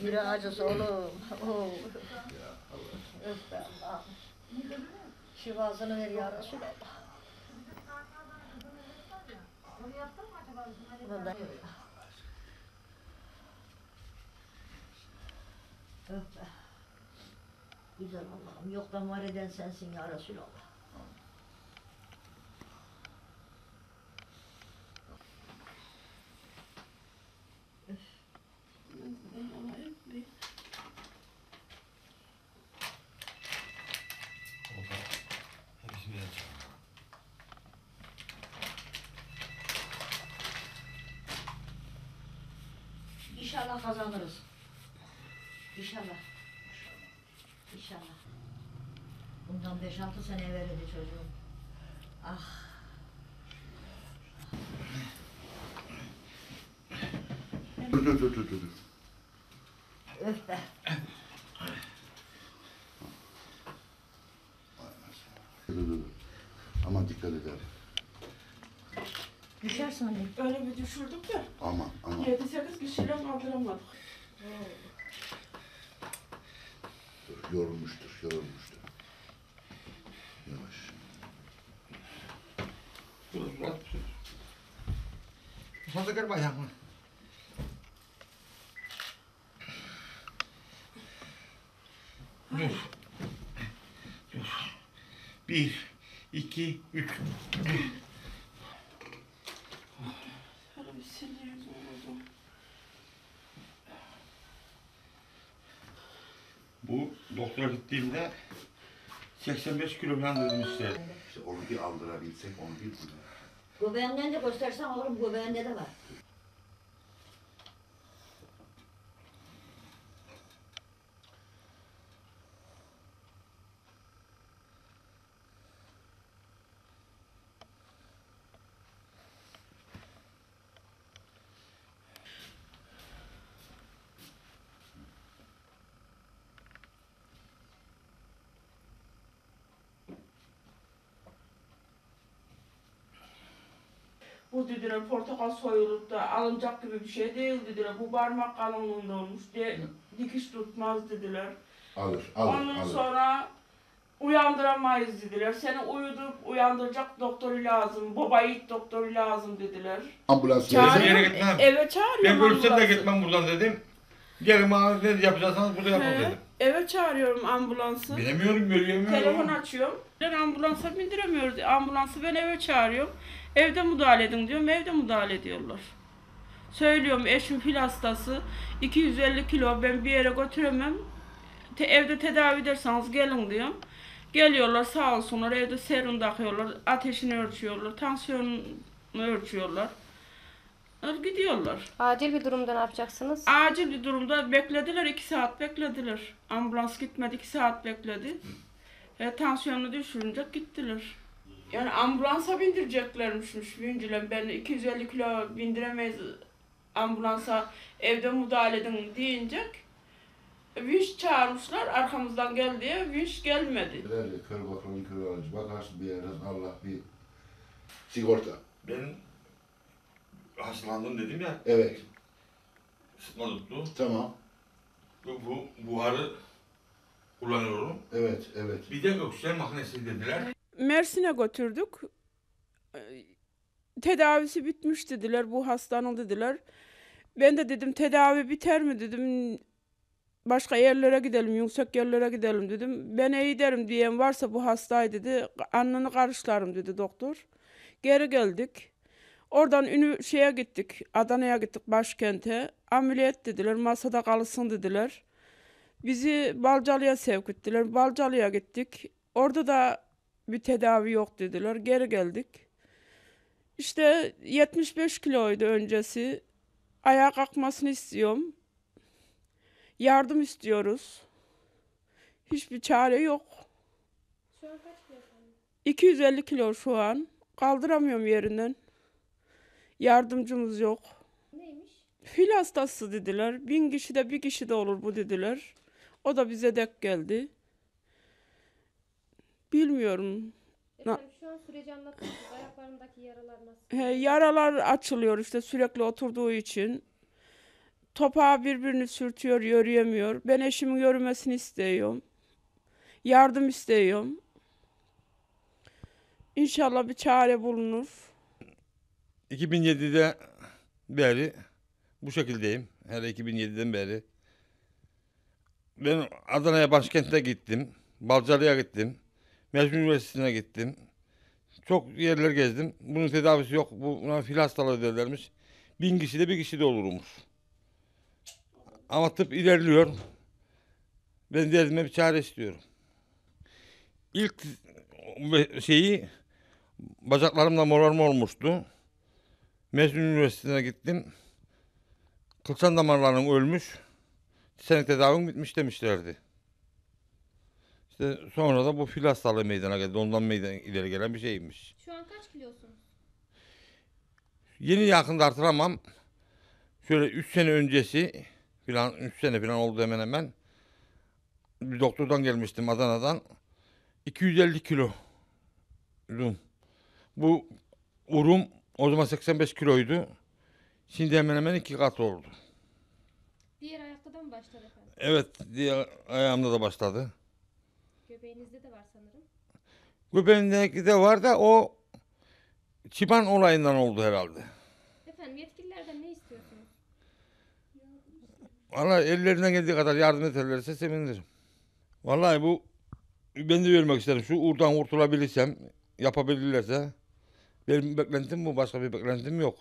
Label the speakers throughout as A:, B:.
A: Biri acısı oğlum. Oh. Öf be Allah'ım. Şifasını ver ya Resulallah. Bunu da öf be. Güzel Allah'ım. Yoktan var eden sensin ya Resulallah. İnşallah kazanırız. İnşallah. İnşallah. Bundan 5-6 sene evveliydi çocuğum. Ah.
B: Dur.
A: Öf be.
B: Dur. Aman dikkat edelim.
A: Düşersin anne.
C: Öyle bir düşürdük de
B: Aman.
C: 7-8 kişiyle kaldıramadık.
B: Dur, yorulmuştur. Yavaş.
D: Dur. Fazla kırma ayağımı. Dur. 1, 2, 3.
C: Şöyle bir siliyoruz oldu.
D: Bu doktora gittiğimde 85 kilo falan dedim işte.
B: İşte onu bir aldırabilsek, onu bir
A: Göbeğinden de göstersen oğlum, göbeğinde de var.
C: Bu dediler portakal soyulup da alınacak gibi bir şey değil dediler. Bu parmak kalınlığında olmuş. Dikiş tutmaz dediler.
B: alır.
C: Ondan sonra uyandıramayız dediler. Seni uyudup uyandıracak doktoru lazım. Baba yiğit doktoru lazım dediler.
B: Ambulans
D: Çağır.
B: verirse
D: Yere gitmem.
C: Eve çağırıyorum
D: Ben görürsem de
C: ambulansı.
D: gitmem buradan dedim. Gelin bana ne yapacaksanız burada yapın
C: He,
D: dedim.
C: eve çağırıyorum ambulansı.
D: Bilemiyorum, göremiyorum.
C: Telefon açıyorum. Ben ambulansa bindiremiyoruz. Ambulansı ben eve çağırıyorum. Evde müdahale edin diyorum. Evde müdahale ediyorlar. Söylüyorum eşim fil hastası. 250 kilo ben bir yere götüremem. Evde tedavi ederseniz gelin diyorum. Geliyorlar sağ olsunlar. Evde serum takıyorlar. Ateşini ölçüyorlar. Tansiyonunu ölçüyorlar. Gidiyorlar.
E: Acil bir durumda ne yapacaksınız?
C: Acil bir durumda beklediler. 2 saat beklediler. Ambulans gitmedi. 2 saat bekledi. Tansiyonunu düşürünce gittiler. Yani ambulansa bindireceklermişmiş vinciler. Ben 250 kilo bindiremeyiz ambulansa, evde müdahale edin deyince vinç çağırmışlar, arkamızdan gel diye vinç gelmedi.
B: kör bakalım kör alıcı. Bakarsın bir yerden Allah bir sigorta.
D: Ben hastalandım dedim ya,
B: Evet.
D: sıtma tuttu.
B: Tamam.
D: Bu buharı kullanıyorum.
B: Evet.
D: Bir de oksijen makinesi dediler.
C: Mersin'e götürdük. Tedavisi bitmiş dediler, bu hastanın dediler. Ben de dedim tedavi biter mi dedim. Başka yerlere gidelim, yüksek yerlere gidelim dedim. Ben iyi derim diyen varsa bu hastayı dedi, alnını karışlarım dedi doktor. Geri geldik. Oradan şeye gittik, Adana'ya gittik, başkente. Ameliyat dediler, masada kalsın dediler. Bizi Balcalı'ya sevk ettiler. Balcalı'ya gittik. Orada da bir tedavi yok dediler. Geri geldik. İşte 75 kiloydu öncesi. Ayağa kalkmasını istiyorum. Yardım istiyoruz. Hiçbir çare yok.
E: Şu an kaç kilo efendim?
C: 250 kilo şu an. Kaldıramıyorum yerinden. Yardımcımız yok.
E: Neymiş?
C: Fil hastası dediler. 1000 kişide bir kişi de olur bu dediler. O da bize dek geldi. Bilmiyorum.
E: Efendim şu an süreci anlatır mısınız? Ayaklarındaki yaralar nasıl?
C: Yaralar açılıyor işte sürekli oturduğu için. topağı birbirini sürtüyor, yürüyemiyor. Ben eşimin yürümesini istiyorum. Yardım istiyorum. İnşallah bir çare bulunur.
D: 2007'de beri bu şekildeyim. Hele 2007'den beri. Ben Adana'ya, başkente gittim. Balcalı'ya gittim. Mecbur Üniversitesi'ne gittim. Çok yerler gezdim. Bunun tedavisi yok. Buna fil hastalığı derlermiş. 1000 kişide 1 kişi de olurmuş. Ama tıp ilerliyor. Ben derdime bir çare istiyorum. İlk bacaklarımda morarma olmuştu. Mecbur Üniversitesi'ne gittim. Kılcal damarlarım ölmüş. Senin tedavin bitmiş demişlerdi. İşte sonra da bu fil hastalığı meydana geldi. Ondan ileri gelen bir şeymiş.
E: Şu an kaç kilosunuz?
D: Yeni yakında artıramam. Şöyle 3 sene öncesi falan, 3 sene falan oldu hemen hemen. Bir doktordan gelmiştim Adana'dan. 250 kilo. Bu urum o zaman 85 kiloydu. Şimdi hemen hemen 2 kat oldu.
E: Diğer ayakta da mı başladı efendim?
D: Evet, diğer ayağımda da başladı.
E: Göbeğinizde de var sanırım.
D: Göbeğimdeki de var da o çıban olayından oldu herhalde.
E: Efendim yetkililerden ne istiyorsunuz?
D: Vallahi ellerinden geldiği kadar yardım ederlerse sevinirim. Vallahi bu ben de vermek isterim. Şu uğurdan kurtulabilirsem, yapabilirlerse benim beklentim bu. Başka bir beklentim yok.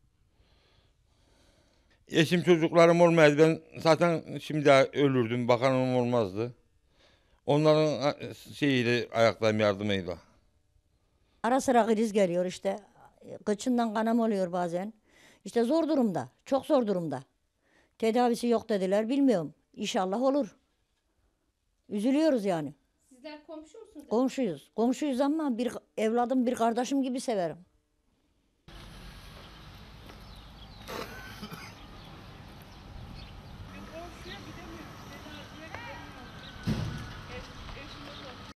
D: Eşim çocuklarım olmayaydı. Ben zaten şimdi ölürdüm. Bakanım olmazdı. Onların şeyiyle ayaktayım, yardımıyla.
F: Ara sıra kriz geliyor işte. Kıçından kanama oluyor bazen. İşte zor durumda. Çok zor durumda. Tedavisi yok dediler. Bilmiyorum. İnşallah olur. Üzülüyoruz yani.
E: Sizler komşu musunuz?
F: Komşuyuz. Komşuyuz ama bir evladım, bir kardeşim gibi severim.